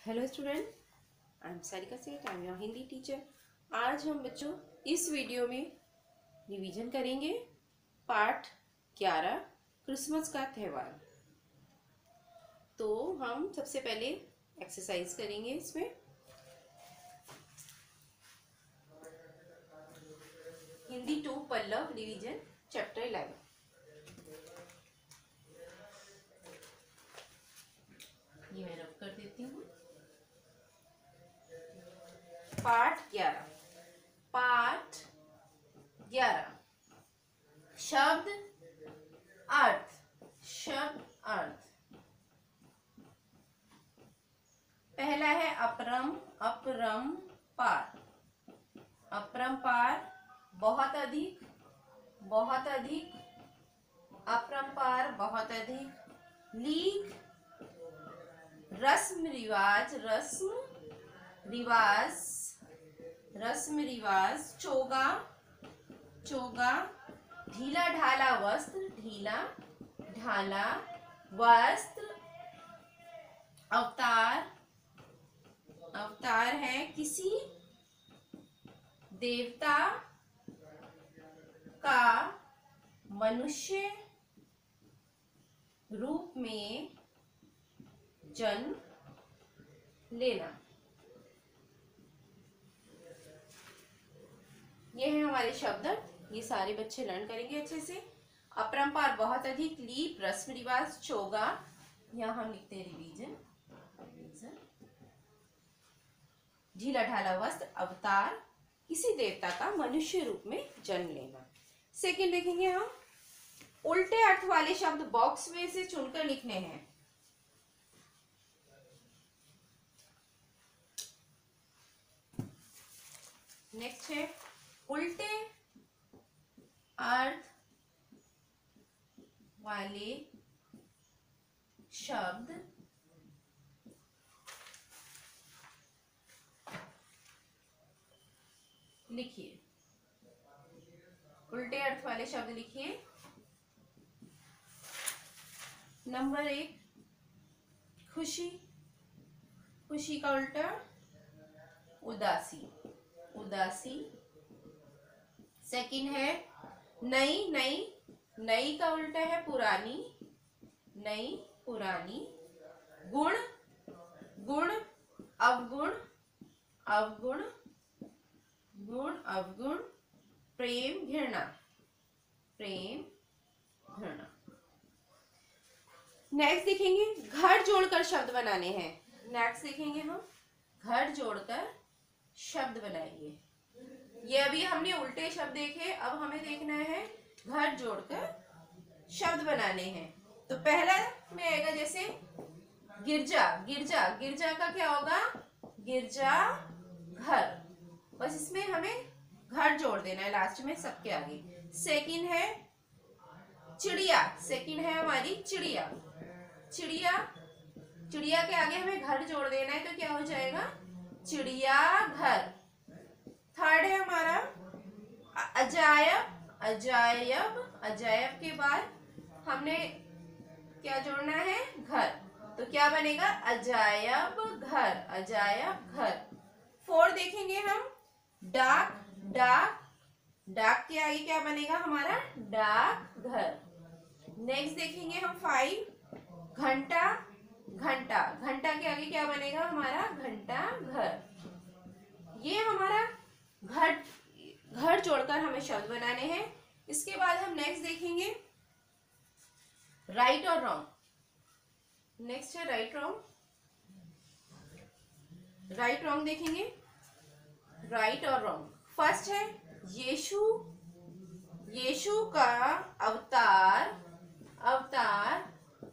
Hello student, I am Sarika Seth, I am your Hindi teacher. आज हम बच्चों इस वीडियो में रिवीजन करेंगे पार्ट 11 क्रिसमस का त्यौहार। तो हम सबसे पहले एक्सरसाइज करेंगे इसमें। Hindi 2 Pallav revision chapter 11। ये मैं रब कर देती हूँ। पाठ 11 शब्द अर्थ। पहला है अपरंपार। अपरंपार बहुत अधिक, अपरंपार बहुत अधिक। लीक रस्म रिवाज। चोगा ढीला ढाला वस्त्र। अवतार है किसी देवता का मनुष्य रूप में जन्म लेना। ये है हमारे शब्द। ये सारे बच्चे लर्न करेंगे अच्छे से। अपरंपार बहुत अधिक, लीप रस्म रिवाज, चोगा, यहाँ हम लिखते हैं रिवीजन। ढीला ढाला वस्त्र, अवतार किसी देवता का मनुष्य रूप में जन्म लेना। सेकंड देखेंगे हम। उल्टे अर्थ वाले शब्द बॉक्स में से चुनकर लिखने हैं। नेक्स्ट है उल्टे अर्थ वाले शब्द लिखिए। उल्टे अर्थ वाले शब्द लिखिए। नंबर 1 खुशी। खुशी का उल्टा उदासी। सेकंड है नई का उल्टा है पुरानी। गुण अवगुण। प्रेम घृणा। नेक्स्ट देखेंगे घर जोड़कर शब्द बनाने हैं। नेक्स्ट देखेंगे हम घर जोड़कर शब्द बनाएंगे। ये अभी हमने उल्टे शब्द देखे, अब हमें देखना है घर जोड़कर शब्द बनाने हैं। तो पहला में आएगा जैसे गिरजा का क्या होगा? गिरजा घर। बस इसमें हमें घर जोड़ देना है लास्ट में सबके आगे। सेकंड है चिड़िया। सेकंड है हमारी चिड़िया के आगे हमें घर जोड़ देना है, तो क्या हो जाएगा? चिड़िया घर। थर्ड है हमारा अजायब के बाद हमने क्या जोड़ना है? घर। तो क्या बनेगा? अजायब घर। फोर्थ देखेंगे हम डाक के आगे क्या बनेगा हमारा? डाक घर। नेक्स्ट देखेंगे हम 5 घंटा के आगे क्या बनेगा हमारा? घंटा घर। ये हमारा घर जोड़कर हमें शब्द बनाने हैं। इसके बाद हम नेक्स्ट देखेंगे राइट और रॉन्ग। नेक्स्ट है राइट रॉन्ग देखेंगे। राइट और रॉन्ग। फर्स्ट है यीशु का अवतार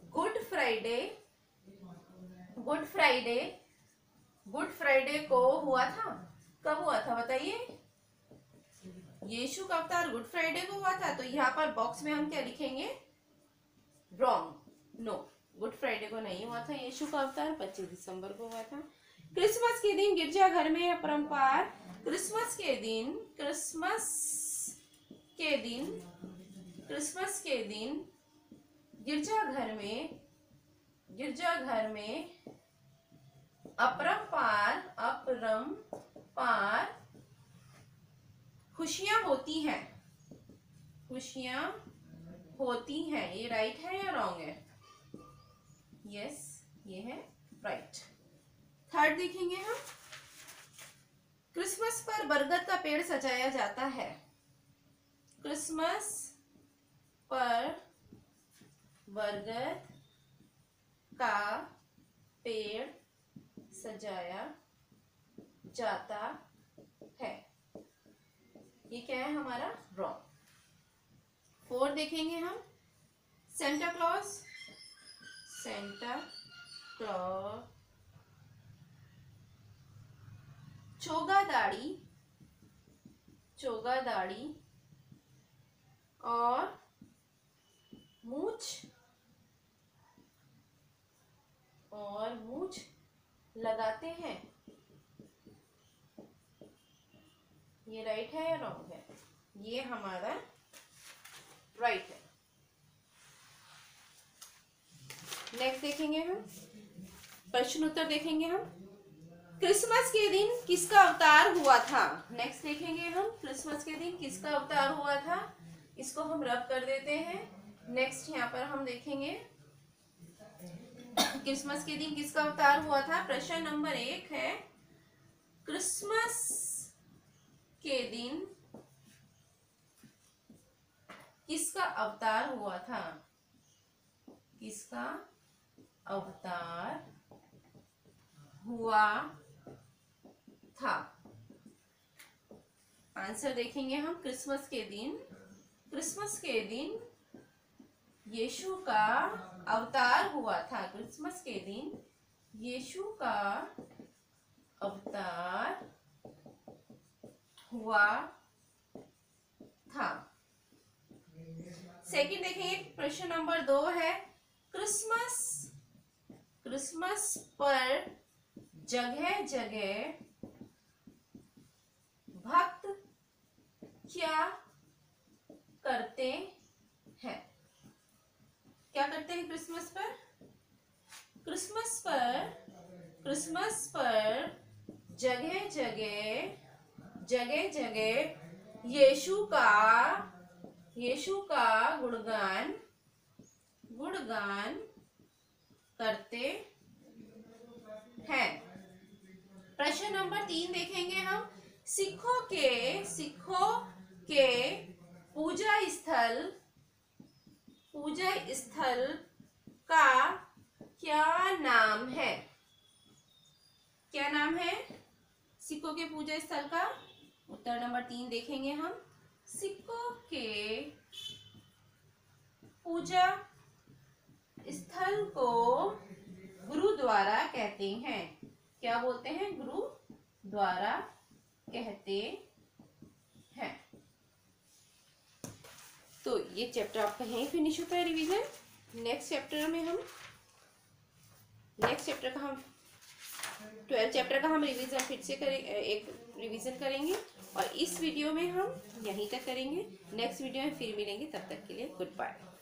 गुड फ्राइडे को हुआ था। कब हुआ था बताइए? यीशु का अवतार गुड फ्राइडे को हुआ था। तो यहाँ पर बॉक्स में हम क्या लिखेंगे? रॉन्ग। नो, गुड फ्राइडे को नहीं हुआ था। यीशु का अवतार 25 दिसंबर को हुआ था। क्रिसमस के दिन गिरजाघर में अपरंपार। क्रिसमस के दिन गिरजाघर में अपरंपार, अपरंपार खुशियां होती हैं, खुशियां होती हैं। ये राइट है या रॉन्ग है? यस, ये है राइट। थर्ड देखेंगे हम, क्रिसमस पर बरगद का पेड़ सजाया जाता है। क्रिसमस पर बरगद का पेड़ सजाया जाता है। ये क्या है हमारा? रॉन्ग। फोर देखेंगे हम, सेंटा क्लॉज, सेंटा क्लॉज चोगा दाढ़ी, चोगा दाढ़ी और मूछ लगाते हैं। ये राइट है या रॉन्ग है? ये हमारा राइट है। नेक्स्ट देखेंगे हम, प्रश्न उत्तर देखेंगे हम। क्रिसमस के दिन किसका अवतार हुआ था? नेक्स्ट देखेंगे हम, क्रिसमस के दिन किसका अवतार हुआ था। इसको हम रब कर देते हैं। नेक्स्ट यहाँ पर हम देखेंगे क्रिसमस के दिन किसका अवतार हुआ था। प्रश्न नंबर 1 है, क्रिसमस के दिन किसका अवतार हुआ था? किसका अवतार हुआ था? आंसर देखेंगे हम, क्रिसमस के दिन यीशु का अवतार हुआ था। क्रिसमस के दिन यीशु का अवतार हुआ था। सेकंड देखेंगे, प्रश्न नंबर 2 है, क्रिसमस पर जगह जगह भक्त क्या करते हैं? क्या करते हैं क्रिसमस पर? क्रिसमस पर जगह जगह यीशु का गुणगान करते हैं। प्रश्न नंबर 3 देखेंगे हम, सिखों के पूजा स्थल का क्या नाम है? क्या नाम है सिखों के पूजा स्थल का? उत्तर नंबर 3 देखेंगे हम, सिखों के पूजा स्थल को गुरुद्वारा कहते हैं। क्या बोलते हैं? गुरुद्वारा कहते हैं। तो ये चैप्टर आपका यहीं फिनिश होता है रिवीजन। नेक्स्ट चैप्टर का हम 12 चैप्टर का हम रिवीजन फिर से एक रिवीजन करेंगे और इस वीडियो में हम यहीं तक करेंगे। नेक्स्ट वीडियो में फिर मिलेंगे, तब तक के लिए गुड बाय।